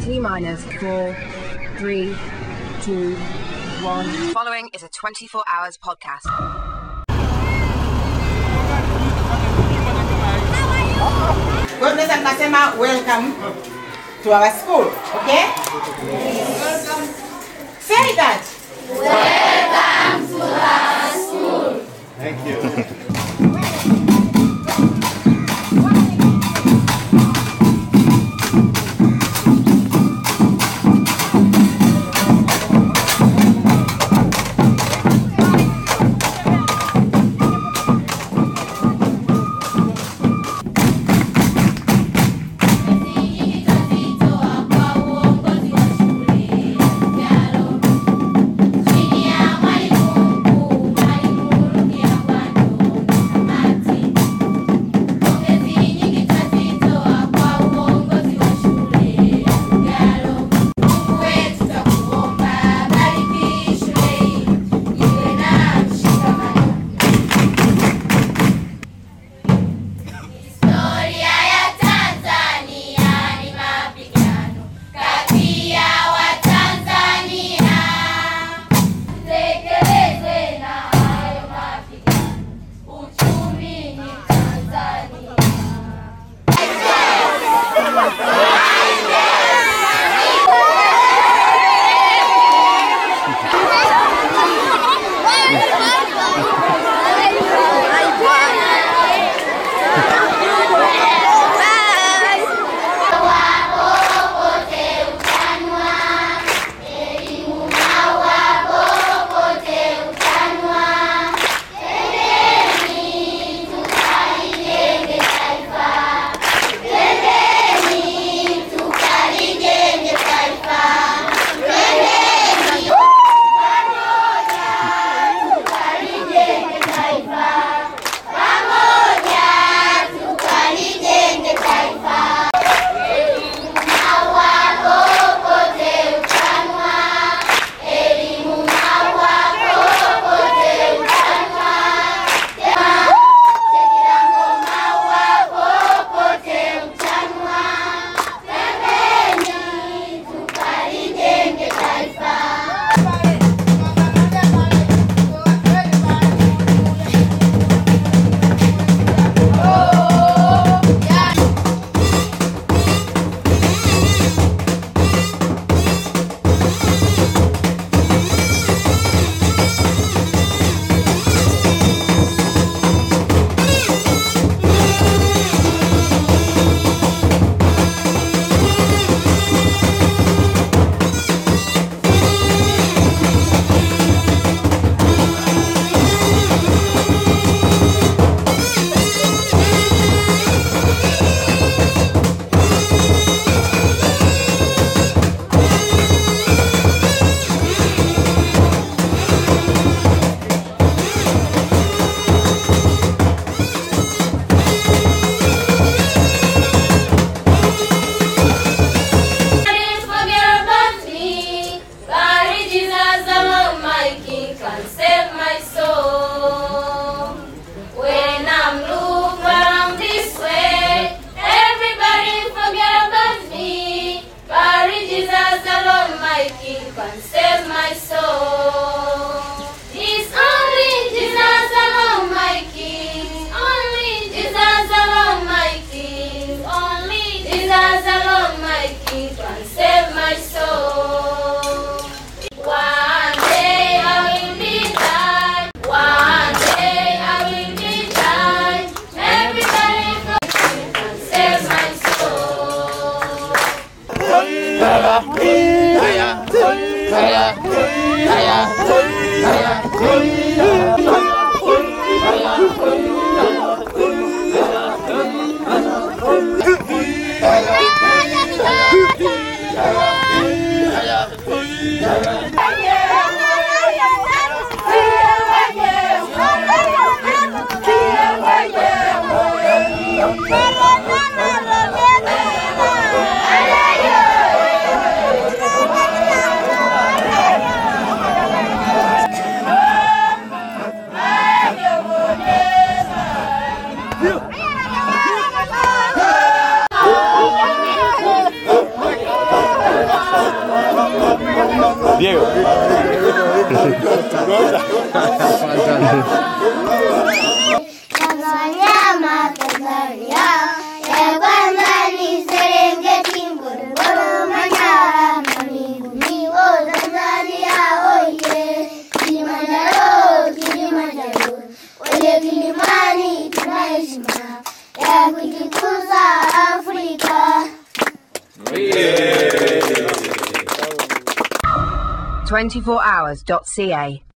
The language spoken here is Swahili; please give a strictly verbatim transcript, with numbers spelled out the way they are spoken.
T minus four, three, two, one. Following is a twenty-four hours podcast. God bless and Kasema, welcome to our school, okay? Welcome. Say that. Welcome to our school. Thank you. Hey! Diego. Tanzania, Tanzania, ya kwanza ni Serengeti, Ngorongoro, Manyara, Mawingu, oh Tanzania, oye, Kilimanjaro, Kilimanjaro, oye Kilimani, tuna heshima ya kuitukuza Afrika. twenty-four hours dot c a